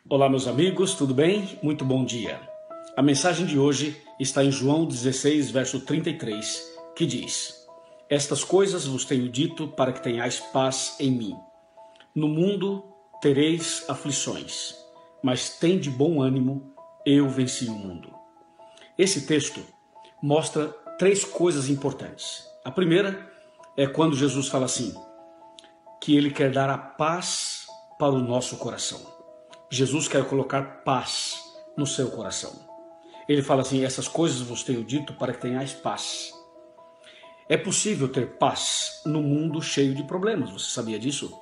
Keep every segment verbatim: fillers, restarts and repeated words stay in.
Olá, meus amigos, tudo bem? Muito bom dia. A mensagem de hoje está em João dezesseis, verso trinta e três, que diz: Estas coisas vos tenho dito para que tenhais paz em mim. No mundo tereis aflições, mas tende bom ânimo, eu venci o mundo. Esse texto mostra três coisas importantes. A primeira é quando Jesus fala assim, que ele quer dar a paz para o nosso coração. Jesus quer colocar paz no seu coração. Ele fala assim, essas coisas vos tenho dito para que tenhais paz. É possível ter paz no mundo cheio de problemas, você sabia disso?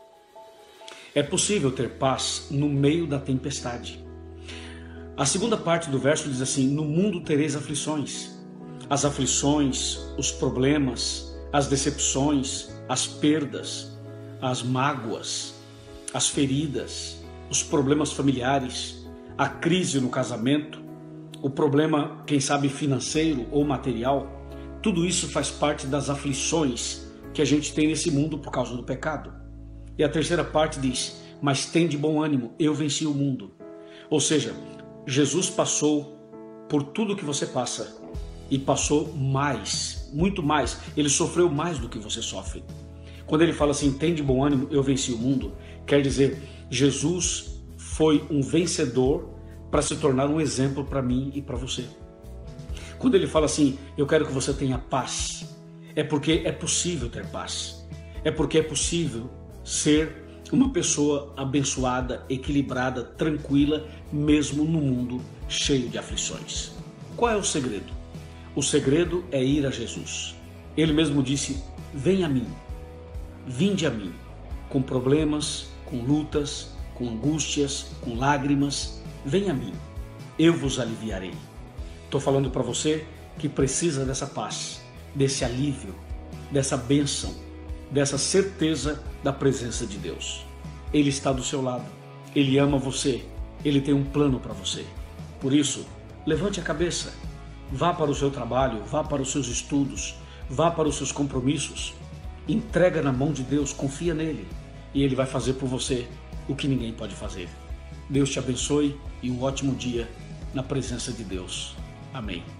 É possível ter paz no meio da tempestade. A segunda parte do verso diz assim, no mundo tereis aflições. As aflições, os problemas, as decepções, as perdas, as mágoas, as feridas, os problemas familiares, a crise no casamento, o problema, quem sabe, financeiro ou material, tudo isso faz parte das aflições que a gente tem nesse mundo por causa do pecado. E a terceira parte diz, mas tende bom ânimo, eu venci o mundo. Ou seja, Jesus passou por tudo que você passa e passou mais, muito mais. Ele sofreu mais do que você sofre. Quando ele fala assim, tende bom ânimo, eu venci o mundo, quer dizer, Jesus foi um vencedor para se tornar um exemplo para mim e para você. Quando ele fala assim, eu quero que você tenha paz, é porque é possível ter paz. É porque é possível ser uma pessoa abençoada, equilibrada, tranquila, mesmo no mundo cheio de aflições. Qual é o segredo? O segredo é ir a Jesus. Ele mesmo disse, vem a mim, vinde a mim, com problemas, com lutas, com angústias, com lágrimas, vem a mim, eu vos aliviarei. Estou falando para você que precisa dessa paz, desse alívio, dessa bênção, dessa certeza da presença de Deus. Ele está do seu lado, Ele ama você, Ele tem um plano para você. Por isso, levante a cabeça, vá para o seu trabalho, vá para os seus estudos, vá para os seus compromissos, entrega na mão de Deus, confia nele e Ele vai fazer por você o que ninguém pode fazer. Deus te abençoe e um ótimo dia na presença de Deus. Amém.